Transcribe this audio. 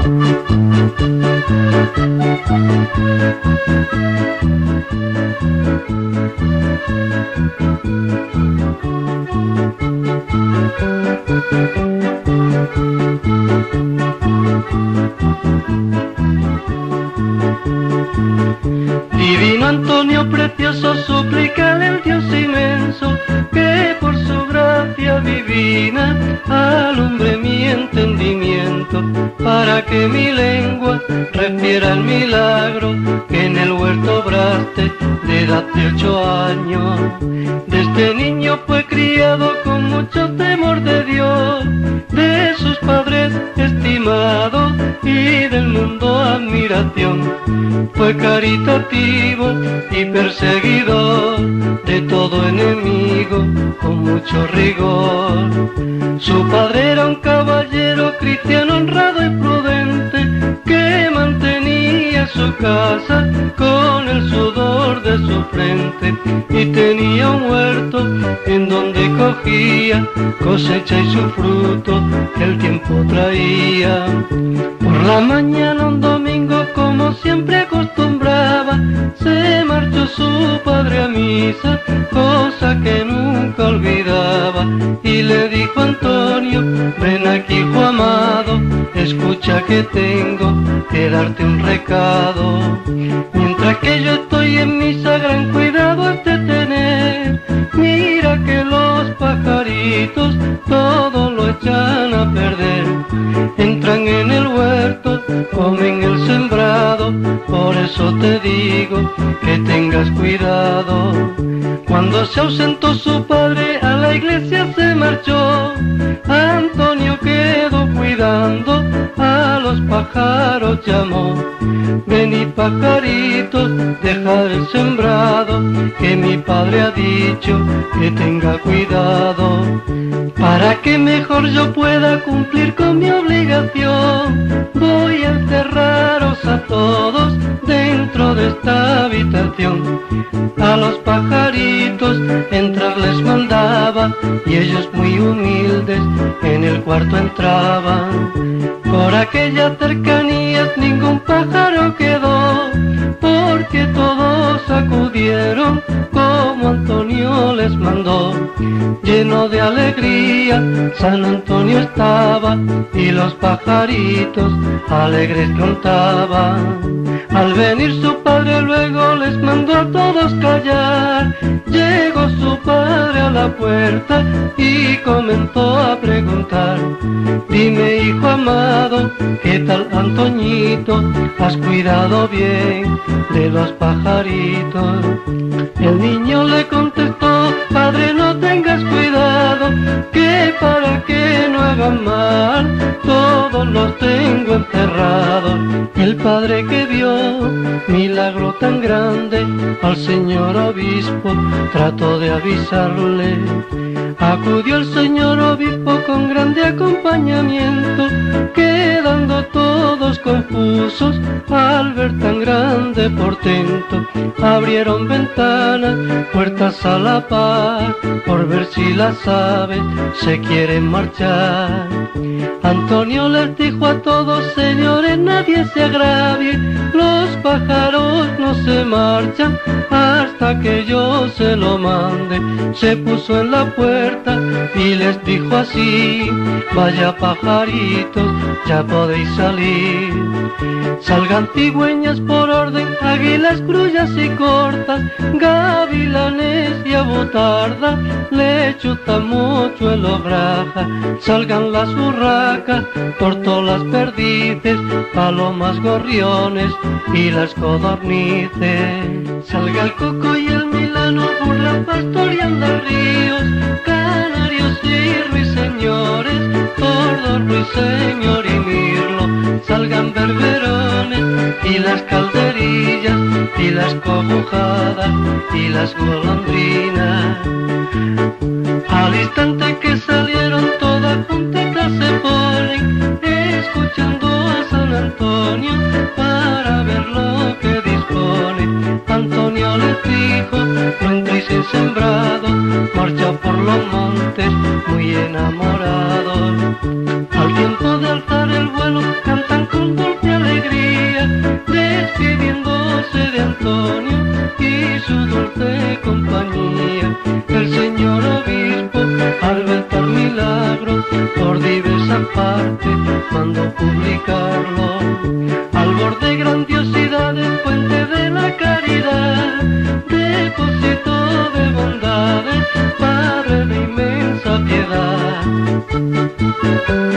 Divino Antonio precioso, súplicale al Dios inmenso, que por su gracia divina alumbre mi entendimiento, para que mi lengua refiera el milagro que en el huerto obraste de edad de 8 años. Desde niño fue criado con mucho temor de Dios, de sus padres estimado y del mundo admiración. Fue caritativo y perseguidor de todo enemigo con mucho rigor. Su padre era un caballero cristiano honrado y prudente, que mantenía su casa con el sudor de su frente, y tenía un huerto en donde cogía cosecha y su fruto que el tiempo traía. Por la mañana un domingo, como siempre acostumbraba, se marchó su padre a misa, cosa que nunca olvidaba, y le dijo a Antonio: ven aquí, hijo amado, escucha que tengo que darte un recado. Mientras que yo estoy en misa, gran cuidado has de tener. Mira que los pajaritos todo lo echan a perder. Entran en el huerto, comen el sembrado, por eso te digo que tengas cuidado. Cuando se ausentó su padre, a la iglesia se marchó. Antonio quedó cuidando, a los pájaros llamó: venid pajaritos, dejad el sembrado, que mi padre ha dicho que tenga cuidado, para que mejor yo pueda cumplir con mi obligación. Voy a encerraros a todos dentro de esta habitación. A los pajaritos entrar les mandaba, y ellos muy humildes en el cuarto entraban. Por aquellas cercanías ningún pájaro quedó, porque todos acudieron como Antonio les mandó. Lleno de alegría San Antonio estaba, y los pajaritos alegres cantaban. Al venir su padre luego les mandó a todos callar. Llegó su padre a la puerta y comenzó a preguntar: dime, hijo amado, ¿qué tal Antoñito? ¿Has cuidado bien de los pajaritos? El niño le contestó: padre, no tengas cuidado, que para que no hagan mal, todos los tengo encerrados. El padre, que vio milagro tan grande, al señor obispo trató de avisarle. Acudió el señor obispo con grande acompañamiento, quedando todos confusos al ver tan grande portento. Abrieron ventanas, puertas a la par, por ver si las aves se quieren marchar. Antonio les dijo a todos: señores, nadie se agravie, los pájaros no se marchan hasta que yo se lo mande. Se puso en la puerta y les dijo así: vaya pajaritos, ya podéis salir. Salgan cigüeñas por orden, águilas, grullas y cortas, gavilanes y abutardas, le chutan mucho el obraja. Salgan las urracas, tortolas, perdices, palomas, gorriones y las codornices. Salga el coco y el milano, burla, pastor y andarríos, canarios y ruiseñores, tordo, ruiseñor y mirlo. Salgan berberones y las calderillas y las cobujadas y las golondrinas. Al instante que salieron todas juntitas se ponen, escuchando a San Antonio para ver lo que dispone. Antonio les dijo: no entréis en sembrado, marcha por los montes muy enamorados. Al tiempo de alzar el vuelo cantan con grandiosidades, fuente de la caridad, depósito de bondades, Padre de inmensa piedad.